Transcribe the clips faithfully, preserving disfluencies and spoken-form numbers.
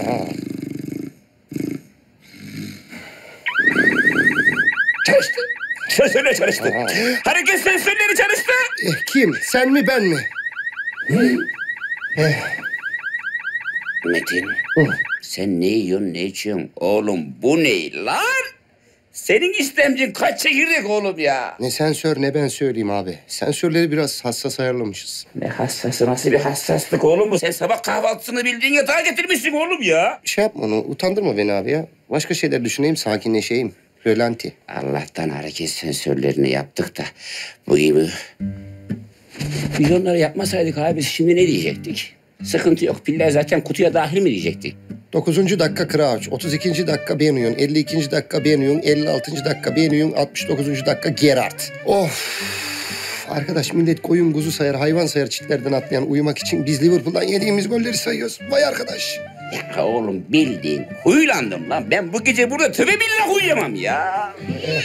Çalıştı. Sensörler çalıştı. Hareket sensörleri çalıştı. Eh, kim? Sen mi ben mi? Eh. Metin, sen ne yiyorsun, ne içiyorsun? Oğlum bu ne lan? Senin istemcin kaç çekirdek oğlum ya? Ne sensör ne ben söyleyeyim abi. Sensörleri biraz hassas ayarlamışız. Ne hassası, nasıl bir hassaslık oğlum bu? Sen sabah kahvaltısını bildiğin yatağa getirmişsin oğlum ya. Şey yapma onu, utandırma beni abi ya. Başka şeyler düşüneyim, sakinleşeyim. Rölanti. Allah'tan hareket sensörlerini yaptık da bu gibi... Biz onları yapmasaydık abi biz şimdi ne diyecektik? Sıkıntı yok, piller zaten kutuya dahil mi diyecektik? Dokuzuncu dakika Crouch, otuz ikinci dakika Benuyon, elli ikinci dakika Benuyon, elli altıncı dakika Benuyon, altmış dokuzuncu dakika Gerard. Of! Arkadaş millet koyun kuzu sayar, hayvan sayar çitlerden atlayan uyumak için biz Liverpool'dan yediğimiz golleri sayıyoruz. Vay arkadaş! Ya oğlum bildiğin huylandım lan. Ben bu gece burada tövbe billah uyuyamam ya.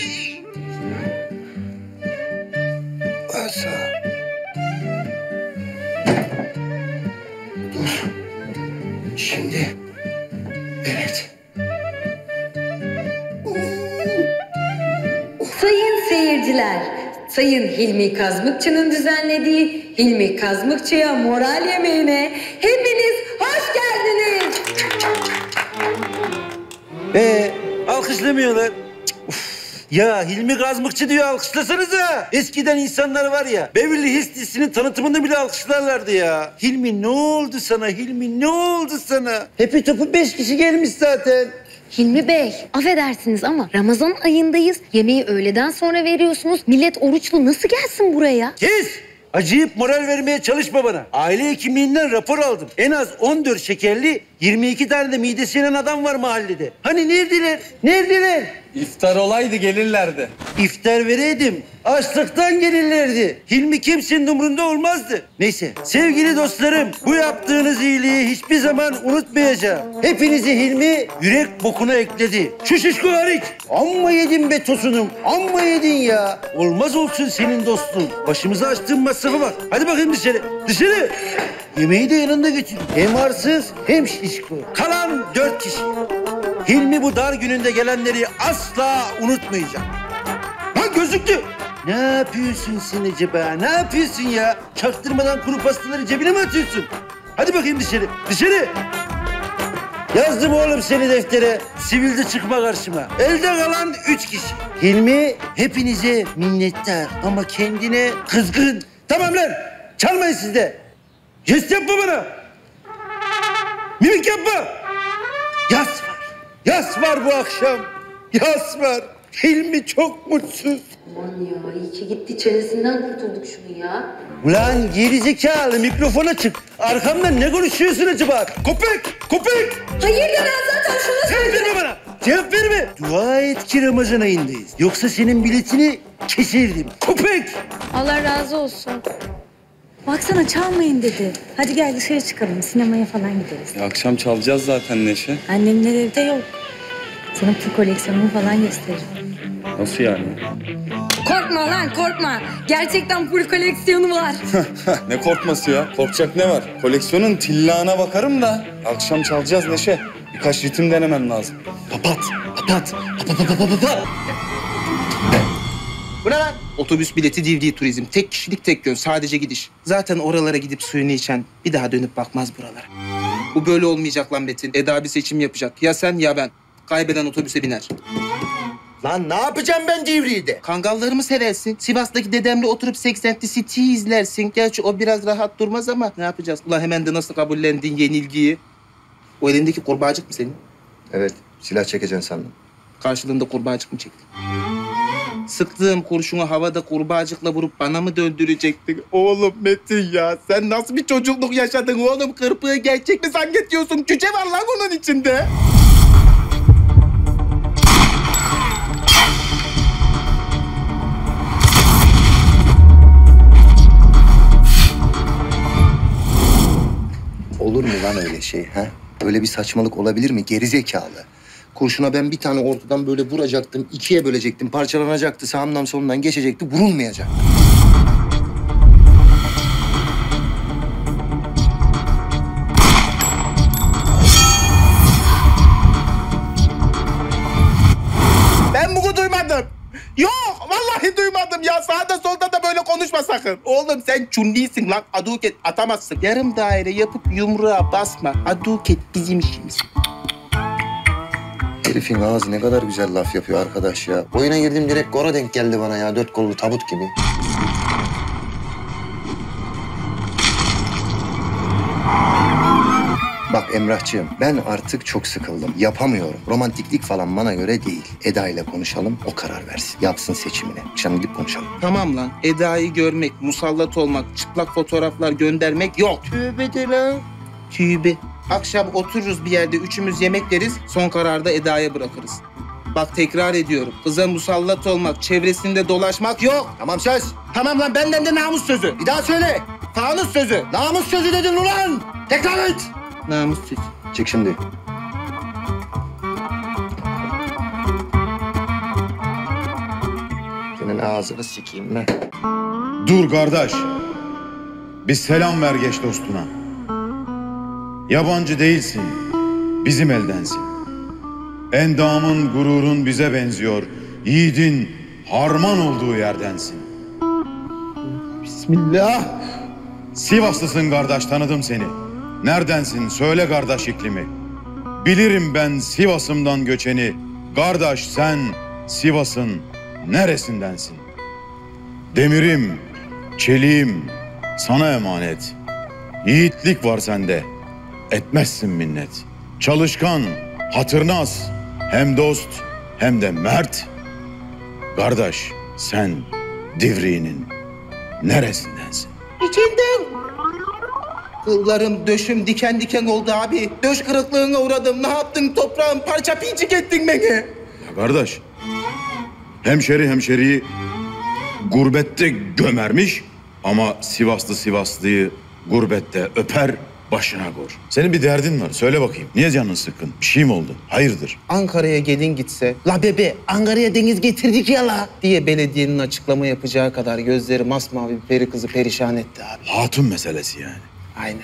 Asa. Dur. Şimdi. Evet. Sayın seyirciler, Sayın Hilmi Kazmıkçı'nın düzenlediği Hilmi Kazmıkçı'ya moral yemeğine hepiniz hoş geldiniz. Ee, alkışlamıyorlar. Uf. Ya Hilmi Kazmıkçı diyor, alkışlasanıza. Eskiden insanlar var ya, Beverly Hills dizisinin tanıtımında bile alkışlarlardı ya. Hilmi ne oldu sana? Hilmi ne oldu sana? Hepi topu beş kişi gelmiş zaten. Hilmi Bey, affedersiniz ama Ramazan ayındayız. Yemeği öğleden sonra veriyorsunuz. Millet oruçlu nasıl gelsin buraya? Kes! Acıyıp moral vermeye çalışma bana. Aile hekimliğinden rapor aldım. En az on dört şekerli, yirmi iki tane de midesi yanan adam var mahallede. Hani neredeler? Neredeler? İftar olaydı gelirlerdi. İftar vereydim. Açlıktan gelirlerdi. Hilmi kimsenin umrunda olmazdı. Neyse sevgili dostlarım, bu yaptığınız iyiliği hiçbir zaman unutmayacağım. Hepinizi Hilmi yürek bokuna ekledi. Şu şişko hariç. Amma yedin be tosunum. Amma yedin ya. Olmaz olsun senin dostluğun. Başımıza açtığın masrafa bak. Hadi bakayım dışarı. Dışarı. Yemeği de yanında götür. Hem arsız hem şişko. Kalan dört kişi. Hilmi bu dar gününde gelenleri asla unutmayacak. Lan gözüktü. Ne yapıyorsun sen acaba? Ne yapıyorsun ya? Çaktırmadan kuru pastaları cebine mi atıyorsun? Hadi bakayım dışarı. Dışarı. Yazdım oğlum seni deftere. Sivilde çıkma karşıma. Elde kalan üç kişi. Hilmi hepinize minnettar ama kendine kızgın. Tamam lan. Çalmayın siz de. Jest yapma bana. Mimik yapma. Yas var. Yas var bu akşam. Yas var. Hilmi çok mutsuz. Aman ya, iyi ki gitti, çenesinden kurtulduk şunu ya. Ulan gerizekalı, mikrofona çık. Arkamdan ne konuşuyorsun acaba? Köpek! Köpek! Hayırdır, ben zaten şunu Cevap söyledim. verme bana! Cevap verme! Dua et ki Ramazan ayındayız. Yoksa senin biletini keserdim. Köpek! Allah razı olsun. Baksana çalmayın dedi. Hadi gel dışarı çıkalım, sinemaya falan gideriz. Ya akşam çalacağız zaten Neşe. Annemler evde yok. Sana pul koleksiyonumu falan gösteririm. Nasıl yani? Korkma lan korkma. Gerçekten full koleksiyonu var. Ne korkması ya? Korkacak ne var? Koleksiyonun tillağına bakarım da. Akşam çalacağız Neşe. Birkaç ritim denemem lazım. Papat! Papat! Papat! Papat! Papat! Bu ne lan? Otobüs bileti D V D turizm. Tek kişilik tek yön. Sadece gidiş. Zaten oralara gidip suyunu içen bir daha dönüp bakmaz buralara. Bu böyle olmayacak lan Metin. Eda bir seçim yapacak. Ya sen ya ben. Kaybeden otobüse biner. Lan ne yapacağım ben Divriği'de? Kangallarımı seversin. Sivas'taki dedemle oturup Sex and the City'yi izlersin. Gerçi o biraz rahat durmaz ama ne yapacağız? Ulan hemen de nasıl kabullendin yenilgiyi? O elindeki kurbağacık mı senin? Evet, silah çekeceksin sandım. Karşılığında kurbağacık mı çektin? Sıktığım kurşunu havada kurbağacıkla vurup bana mı döndürecektin? Oğlum Metin ya, sen nasıl bir çocukluk yaşadın oğlum? Kırpığı gerçek mi zannediyorsun? Cüce var lan onun içinde. Olur mu lan öyle şey ha? Öyle bir saçmalık olabilir mi? Gerizekalı. Kurşuna ben bir tane ortadan böyle vuracaktım, ikiye bölecektim, parçalanacaktı, sağımdan solundan geçecekti, vurulmayacak. sağda solda da böyle konuşma sakın. Oğlum sen çunlisin lan. Aduket atamazsın. Yarım daire yapıp yumruğa basma. Aduket bizim işimiz. Herifin ağzı ne kadar güzel laf yapıyor arkadaş ya. Oyuna girdim direkt gora denk geldi bana ya. Dört kollu tabut gibi. Bak Emrahçığım, ben artık çok sıkıldım. Yapamıyorum. Romantiklik falan bana göre değil. Eda ile konuşalım, o karar versin. Yapsın seçimini. Akşam gidip konuşalım. Tamam lan. Eda'yı görmek, musallat olmak, çıplak fotoğraflar göndermek yok. Tövbe de lan. Tübe. Akşam otururuz bir yerde üçümüz yemek yeriz. Son kararda Eda'ya bırakırız. Bak tekrar ediyorum. Kıza musallat olmak, çevresinde dolaşmak yok. Tamam söz. Tamam lan benden de namus sözü. Bir daha söyle. Fanus sözü. Namus sözü dedin ulan. Tekrar et. Namus sözü. Çık şimdi. Senin ağzını sikeyim ben. Dur kardeş. Bir selam ver geç dostuna. Yabancı değilsin. Bizim eldensin. Endamın, gururun bize benziyor. Yiğidin harman olduğu yerdensin. Bismillah. Sivaslısın kardeş, tanıdım seni. Neredensin söyle kardeş iklimi. Bilirim ben Sivas'ımdan göçeni. Kardeş sen Sivas'ın neresindensin? Demirim, çeliğim sana emanet. Yiğitlik var sende, etmezsin minnet. Çalışkan, hatırnaz, hem dost hem de mert. Kardeş sen Divriğinin neresindensin? İçinden. Kıllarım, döşüm diken diken oldu abi. Döş kırıklığına uğradım. Ne yaptın toprağım? Parça pincik ettin beni. Ya kardeş, hemşeri hemşeriyi gurbette gömermiş ama Sivaslı Sivaslıyı gurbette öper, başına kor. Senin bir derdin var, söyle bakayım. Niye canın sıkkın? Bir şey mi oldu? Hayırdır? Ankara'ya gelin gitse, la bebe Ankara'ya deniz getirdik ya la diye belediyenin açıklama yapacağı kadar gözleri masmavi bir peri kızı perişan etti abi. Hatun meselesi yani. Aynen.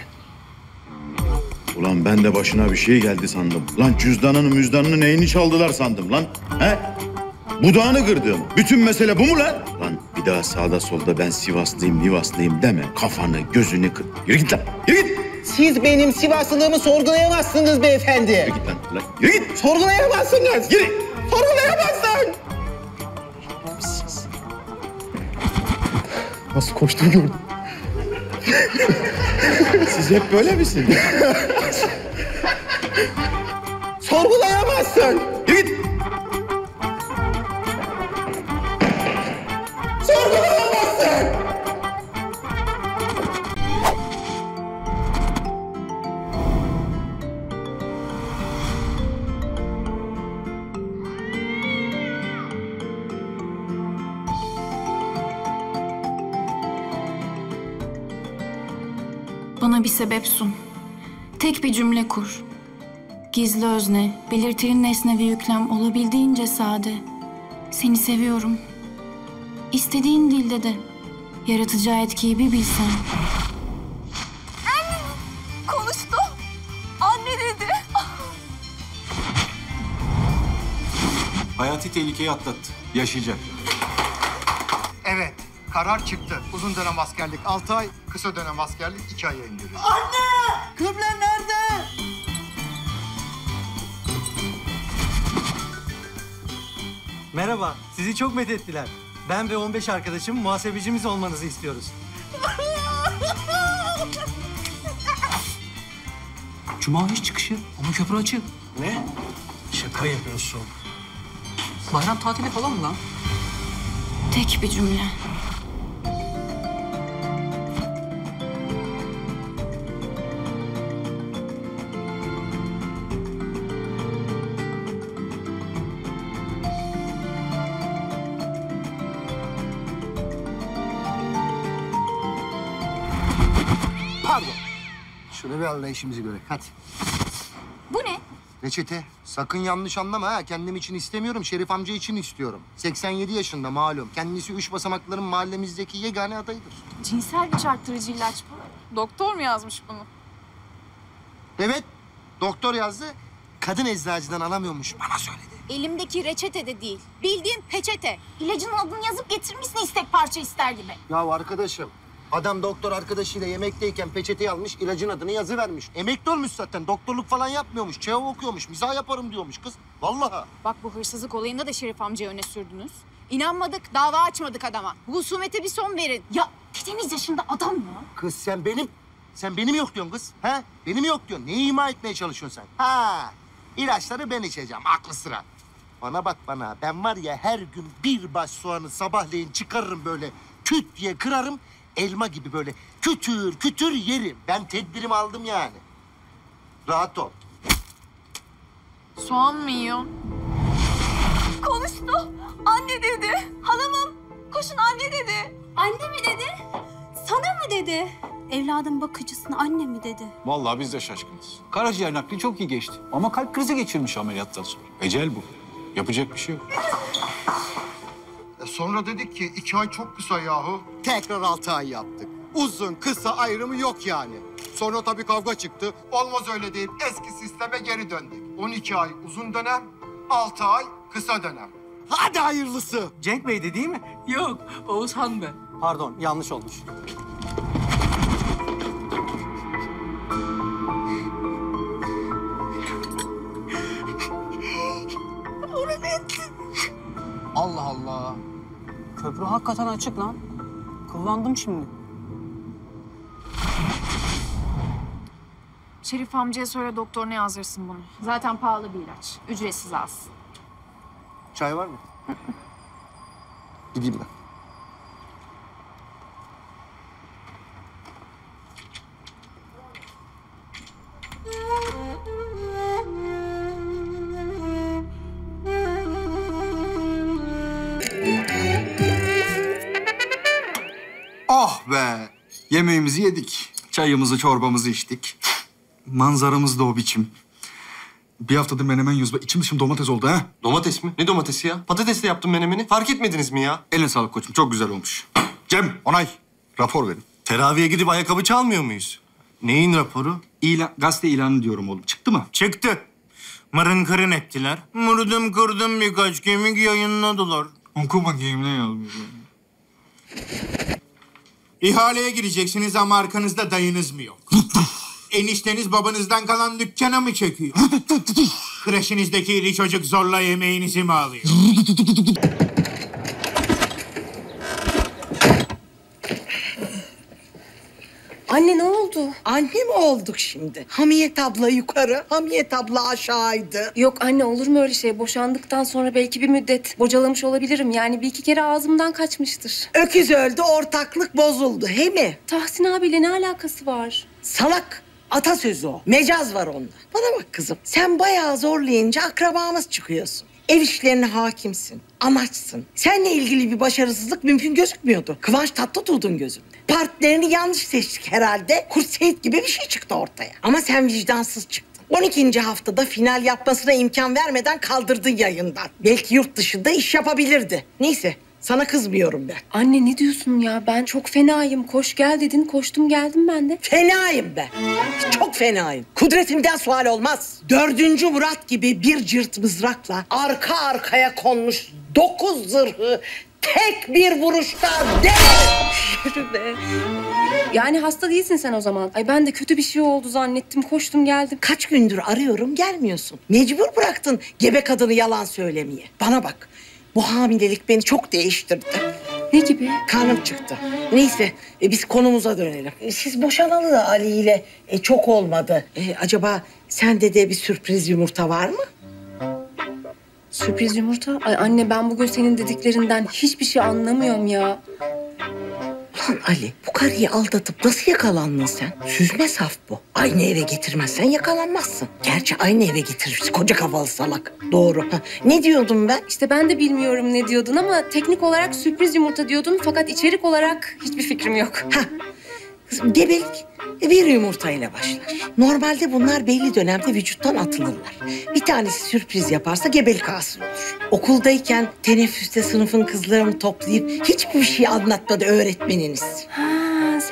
Ulan ben de başına bir şey geldi sandım. Lan cüzdanını müzdanını neyini çaldılar sandım lan. He? Budağını kırdım. Bütün mesele bu mu lan? Lan bir daha sağda solda ben Sivaslıyım, Mivaslıyım deme. Kafanı, gözünü kır. Yürü git lan. Yürü git. Siz benim Sivaslılığımı sorgulayamazsınız beyefendi. Yürü git lan. lan. Yürü git. Sorgulayamazsınız. Yürü. Sorgulayamazsın. Nasıl koştuğunu gördüm. Siz hep böyle misiniz? Sorgulayamazsın. Yürü git. Sorgulayamazsın. Bana bir sebep sun. Tek bir cümle kur. Gizli özne, belirtili nesne ve yüklem olabildiğince sade. Seni seviyorum. İstediğin dilde de. Yaratacağı etkiyi bir bilsen. Konuştu. Anne dedi. Hayati tehlikeyi atlattı. Yaşayacak. Evet, karar çıktı. Uzun dönem askerlik altı ay, kısa dönem askerlik iki aya indiriyor. Anne! Kıble nerede? Merhaba, sizi çok methettiler. Ben ve on beş arkadaşım muhasebecimiz olmanızı istiyoruz. Cuma iş çıkışı ama köprü açık. Ne? Şaka yapıyorsun. Bayram tatili falan mı lan? Tek bir cümle. Pardon. Şunu bir anlayışımızı göre. Hadi. Bu ne? Reçete. Sakın yanlış anlama ha. Kendim için istemiyorum. Şerif amca için istiyorum. seksen yedi yaşında malum. Kendisi üç basamakların mahallemizdeki yegane adayıdır. Cinsel güç arttırıcı ilaç bu. Doktor mu yazmış bunu? Evet. Doktor yazdı. Kadın eczacıdan alamıyormuş. Bana söyledi. Elimdeki reçete de değil. Bildiğin peçete. İlacın adını yazıp getirmişsin istek parça ister gibi. Ya arkadaşım, adam doktor arkadaşıyla yemekteyken peçeteyi almış, ilacın adını yazıvermiş. Emekli olmuş zaten, doktorluk falan yapmıyormuş, çeva okuyormuş, mizah yaparım diyormuş kız. Vallahi. Bak bu hırsızlık olayında da Şerif amcayı öne sürdünüz. İnanmadık, dava açmadık adama. Bu husumete bir son verin. Ya dedeniz yaşında adam mı? Kız sen benim, sen benim yok diyorsun kız. Ha? Benim yok diyorsun. Neyi ima etmeye çalışıyorsun sen? Ha? İlaçları ben içeceğim, aklı sıra. Bana bak bana, ben var ya her gün bir baş soğanı sabahleyin çıkarırım böyle küt diye kırarım. Elma gibi böyle kütür kütür yerim. Ben tedbirimi aldım yani. Rahat ol. Soğan mı yiyor? Konuştu. Anne dedi. Halamım. Koşun anne dedi. Anne mi dedi? Sana mı dedi? Evladın bakıcısına anne mi dedi? Vallahi biz de şaşkınız. Karaciğer nakli çok iyi geçti. Ama kalp krizi geçirmiş ameliyattan sonra. Ecel bu. Yapacak bir şey yok. E sonra dedik ki iki ay çok kısa yahu. Tekrar altı ay yaptık. Uzun kısa ayrımı yok yani. Sonra tabii kavga çıktı. Olmaz öyle deyip eski sisteme geri döndük. on iki ay uzun dönem, altı ay kısa dönem. Hadi hayırlısı. Cenk Bey'di değil mi? Yok, Oğuzhan ben. Pardon, yanlış olmuş. Allah Allah. Köprü hakikaten açık lan. Kullandım şimdi. Şerif amcaya söyle doktoruna yazdırsın bunu. Zaten pahalı bir ilaç. Ücretsiz alsın. Çay var mı? Gideyim ben. Oh be! Yemeğimizi yedik. Çayımızı, çorbamızı içtik. Manzaramız da o biçim. Bir haftadır menemen yiyoruz. İçim dışım domates oldu ha. Domates mi? Ne domatesi ya? Patatesle yaptım menemeni. Fark etmediniz mi ya? Eline sağlık koçum. Çok güzel olmuş. Cem, onay. Rapor verin. Teraviye gidip ayakkabı çalmıyor muyuz? Neyin raporu? İlan, gazete ilanı diyorum oğlum. Çıktı mı? Çıktı. Mırın kırın ettiler. Mırdım kırdım birkaç kemik yayınladılar. Oku bakayım ne yazmış. İhaleye gireceksiniz ama arkanızda dayınız mı yok? Enişteniz babanızdan kalan dükkana mı çekiyor? Kreşinizdeki iri çocuk zorla yemeğinizi mi alıyor? Anne ne oldu? Anne mi olduk şimdi? Hamiyet abla yukarı, Hamiyet abla aşağıydı. Yok anne olur mu öyle şey? Boşandıktan sonra belki bir müddet bocalamış olabilirim. Yani bir iki kere ağzımdan kaçmıştır. Öküz öldü, ortaklık bozuldu, he mi? Tahsin abiyle ne alakası var? Salak. Atasözü o. Mecaz var onda. Bana bak kızım. Sen bayağı zorlayınca akrabamız çıkıyorsun. Ev işlerine hakimsin. Anaçsın. Seninle ilgili bir başarısızlık mümkün gözükmüyordu. Kıvanç Tatlıtuğ'dun gözümde. Partnerini yanlış seçtik herhalde. Kurt Seyit gibi bir şey çıktı ortaya. Ama sen vicdansız çıktın. on ikinci haftada final yapmasına imkan vermeden kaldırdın yayından. Belki yurt dışında iş yapabilirdi. Neyse. Sana kızmıyorum ben. Anne ne diyorsun ya? Ben çok fenayım. Koş gel dedin. Koştum geldim ben de. Fenayım ben. Çok fenayım. Kudretimden sual olmaz. Dördüncü Murat gibi bir cırt mızrakla arka arkaya konmuş dokuz zırhı tek bir vuruşta dev. Yürü be. Yani hasta değilsin sen o zaman. Ay ben de kötü bir şey oldu zannettim. Koştum geldim. Kaç gündür arıyorum gelmiyorsun. Mecbur bıraktın gebe kadını yalan söylemeye. Bana bak. Bu hamilelik beni çok değiştirdi. Ne gibi? Karnım çıktı. Neyse e, biz konumuza dönelim. E, siz boşanalı da Ali ile e, çok olmadı. E, acaba sende de bir sürpriz yumurta var mı? Sürpriz yumurta? Ay anne ben bugün senin dediklerinden hiçbir şey anlamıyorum ya. Ulan Ali bu karıyı aldatıp nasıl yakalandın sen? Süzme saf bu. Aynı eve getirmezsen yakalanmazsın. Gerçi aynı eve getirirsin koca kafalı salak. Doğru. Ha, ne diyordum ben? İşte ben de bilmiyorum ne diyordun ama teknik olarak sürpriz yumurta diyordun fakat içerik olarak hiçbir fikrim yok. Ha. Kızım gebelik bir yumurtayla başlar. Normalde bunlar belli dönemde vücuttan atılırlar. Bir tanesi sürpriz yaparsa gebelik hasıl olur. Okuldayken teneffüste sınıfın kızlarını toplayıp hiçbir şey anlatmadı öğretmeniniz. Ha,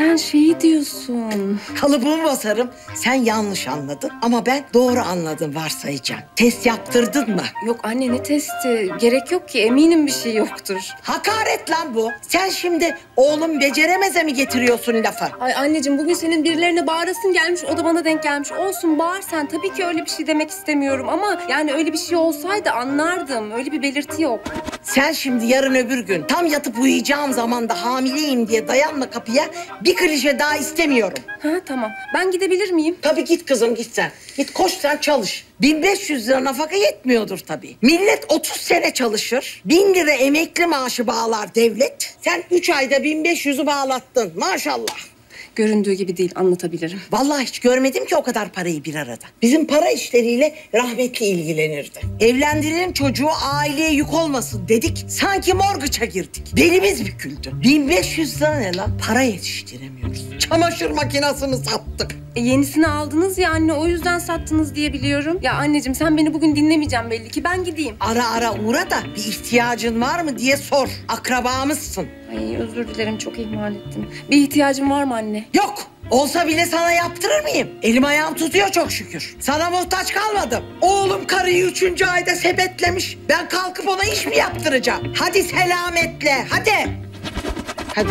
sen şeyi diyorsun. Kalıbımı basarım. Sen yanlış anladın ama ben doğru anladım varsayacağım. Test yaptırdın mı? Yok anne ne testi? Gerek yok ki eminim bir şey yoktur. Hakaret lan bu. Sen şimdi oğlum beceremeze mi getiriyorsun lafı? Ay anneciğim bugün senin birilerine bağırasın gelmiş o da bana denk gelmiş. Olsun bağır sen. Tabii ki öyle bir şey demek istemiyorum ama yani öyle bir şey olsaydı anlardım. Öyle bir belirti yok. Sen şimdi yarın öbür gün tam yatıp uyuyacağım zaman da hamileyim diye dayanma kapıya. Bir klişe daha istemiyorum. Ha tamam. Ben gidebilir miyim? Tabii git kızım git sen. Git koş sen çalış. bin beş yüz lira nafaka yetmiyordur tabii. Millet otuz sene çalışır. bin lira emekli maaşı bağlar devlet. Sen üç ayda bin beş yüzü bağlattın maşallah. Göründüğü gibi değil anlatabilirim. Vallahi hiç görmedim ki o kadar parayı bir arada. Bizim para işleriyle rahmetli ilgilenirdi. Evlendirelim çocuğu aileye yük olmasın dedik. Sanki morgıça girdik. Belimiz büküldü. bin beş yüz lira ne lan? Para yetiştiremiyoruz. Çamaşır makinesini sattık. E, yenisini aldınız ya anne o yüzden sattınız diye biliyorum. Ya anneciğim sen beni bugün dinlemeyeceksin belli ki ben gideyim. Ara ara uğra da bir ihtiyacın var mı diye sor. Akrabamızsın. Ay özür dilerim çok ihmal ettim. Bir ihtiyacın var mı anne? Yok. Olsa bile sana yaptırır mıyım? Elim ayağım tutuyor çok şükür. Sana muhtaç kalmadım. Oğlum karıyı üçüncü ayda sepetlemiş. Ben kalkıp ona iş mi yaptıracağım? Hadi selametle hadi. Hadi.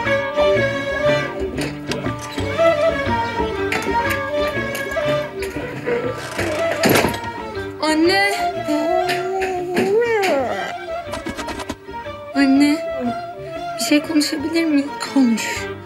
Anne. Anne. Bir şey konuşabilir miyim? Konuş.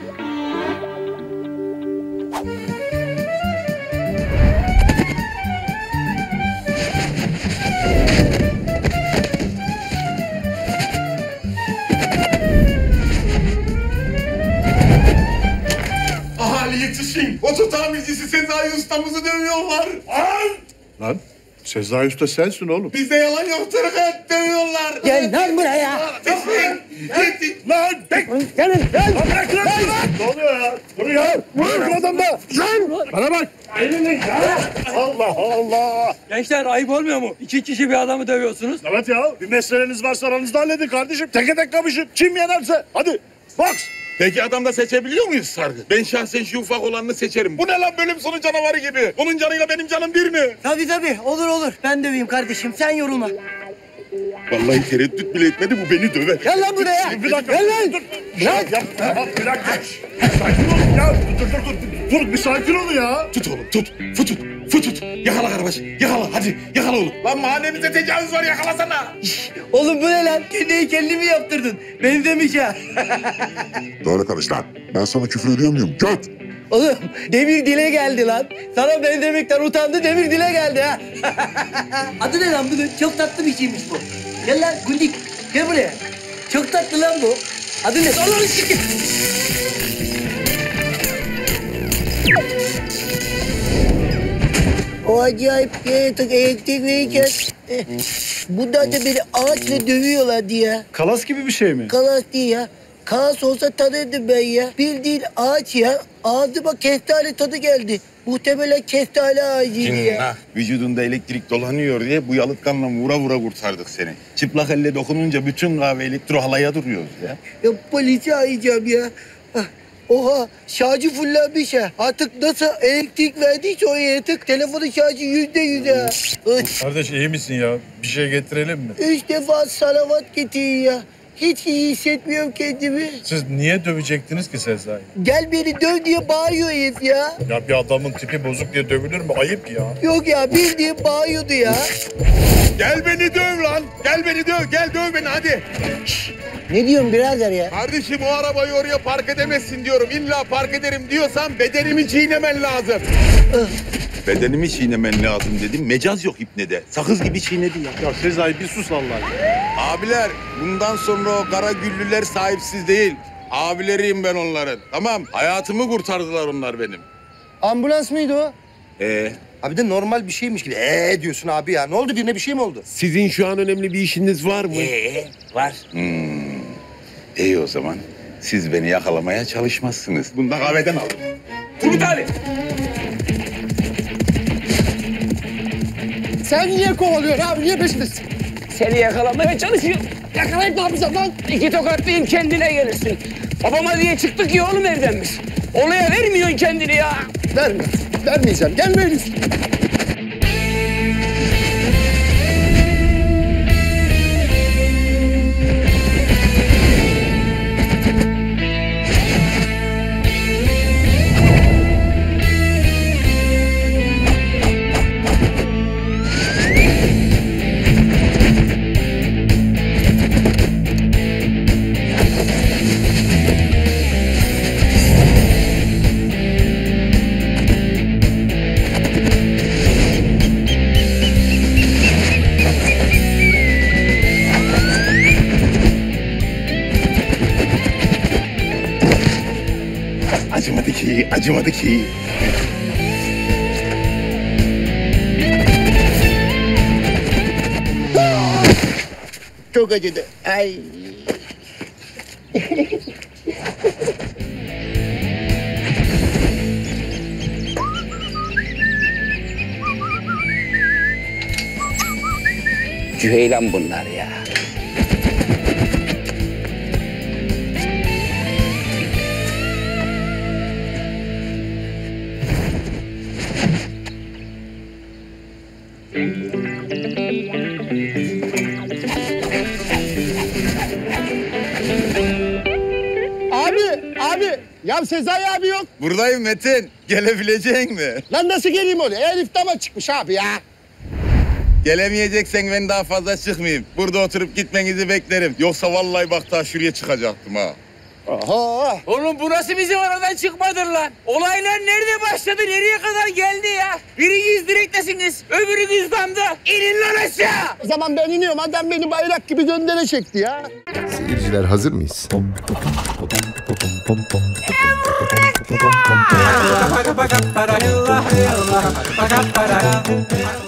Ahali yetişin. Oto tamircisi Sezai ustamızı dövüyorlar. Lan! Lan Sezai Usta sensin oğlum. Bizde yalan yoktur. Hep dövüyorlar. Gel lan buraya. Yetişin. Lan! Gelin gel! Bırak lan! Ne oluyor ya? Dur ya! Vurun adam da! Lan! Bana bak! Elini ya! Allah Allah! Gençler ayıp olmuyor mu? İki kişi bir adamı dövüyorsunuz. Evet ya. Bir meseleniz varsa aranızda halledin kardeşim. Teke tek kapışın. Kim yenerse. Hadi. Box! Peki adamda seçebiliyor muyuz Sargı? Ben şahsen şu ufak olanını seçerim. Bu ne lan bölüm sonu canavarı gibi? Onun canıyla benim canım bir mi? Tabii tabii olur olur. Ben döveyim kardeşim sen yorulma. Vallahi tereddüt bile etmedi bu beni döver. Gel lan buraya. Bir dakika. Gel lan. Dur. Bırak. Yapma. Bir dakika. Sakin ol ya. Dur dur dur. Dur bir sakin ol ya. Tut oğlum tut. Futut. Futut. Yakala kardeş. Yakala hadi. Yakala oğlum. Lan mahallemize tecavüz var yakalasana. Oğlum bu ne lan? Kendi heykelini mi yaptırdın? Benzemiş ha. Doğru konuş lan. Ben sana küfür ediyor muyum? Göt. Oğlum Demir dile geldi lan. Sana benzemekten utandı Demir dile geldi ha. Adı ne lan bunun? Çok tatlı bir şeymiş bu. Gel lan Gundik. Gel buraya. Çok tatlı lan bu. Adı ne? Allah'ını sikeyim. O acayip yaratık elektrik verirken eh, bunlar da beni ağaçla dövüyorlardı ya. Kalas gibi bir şey mi? Kalas değil ya. Kalas olsa tanırdım ben ya. Bildiğin ağaç ya. Ağzıma kestane tadı geldi. Muhtemelen kestane ağacıydı ya. Vücudunda elektrik dolanıyor diye bu yalıtkanla vura vura kurtardık seni. Çıplak elle dokununca bütün kahve elektro halaya duruyoruz ya. Ya polisi arayacağım ya. Ah, oha şarjı fullenmiş ha. Artık nasıl elektrik verdiyse o yaratık telefonun şarjı yüzde yüz ha. Kardeş iyi misin ya? Bir şey getirelim mi? Üç defa salavat getirin ya. Hiç iyi hissetmiyorum kendimi. Siz niye dövecektiniz ki Sezai? Gel beni döv diye bağırıyor herif ya. Ya bir adamın tipi bozuk diye dövülür mü? Ayıp ya. Yok ya bildiğin bağırıyordu ya. Gel beni döv lan. Gel beni döv. Gel döv beni hadi. Ne diyorsun birader ya? Kardeşim o arabayı oraya park edemezsin diyorum. İlla park ederim diyorsan bedenimi çiğnemen lazım. Bedenimi çiğnemen lazım dedim. Mecaz yok ipnede. Sakız gibi çiğnedi ya. Ya Sezai bir sus vallahi. Abiler bundan sonra o kara güllüler sahipsiz değil. Abileriyim ben onların. Tamam hayatımı kurtardılar onlar benim. Ambulans mıydı o? Ee? Abi de normal bir şeymiş gibi. Ee diyorsun abi ya. Ne oldu birine bir şey mi oldu? Sizin şu an önemli bir işiniz var mı? Ee, var. Hmm. İyi o zaman. Siz beni yakalamaya çalışmazsınız. Bunu da kahveden aldım. Turgut abi. Sen niye kovalıyorsun abi? Niye peşindesin? Seni yakalamaya çalışıyorum. Yakalayıp ne yapacağım lan? İki tokatlayayım kendine gelirsin. Babama diye çıktık ya oğlum evden biz. Olaya vermiyorsun kendini ya. Verme. Vermeyeceğim. Gelmeyin üstüme. Acımadı ki, acımadı ki. Çok acıdı. Ay. Cüheylan bunlar ya. Abi, abi. Ya Sezai abi yok. Buradayım Metin. Gelebilecek mi? Lan nasıl geleyim oraya? Elif dama çıkmış abi ya. Gelemeyeceksen ben daha fazla çıkmayayım. Burada oturup gitmenizi beklerim. Yoksa vallahi bak daha şuraya çıkacaktım ha. Aha. Oğlum bu nasıl bizim aradan çıkmadır lan? Olaylar nerede başladı, nereye kadar geldi ya? Biriniz direktesiniz, öbürünüz damda. İnin lan aşağı! O zaman ben iniyorum. Adam beni bayrak gibi göndere çekti ya. Seyirciler hazır mıyız? Eureka!